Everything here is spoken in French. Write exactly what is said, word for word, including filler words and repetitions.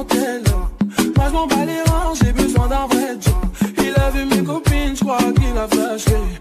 motel. Moi je m'en bats les reins, j'ai besoin d'un vrai job. Il a vu mes copines, je crois qu'il a flashé.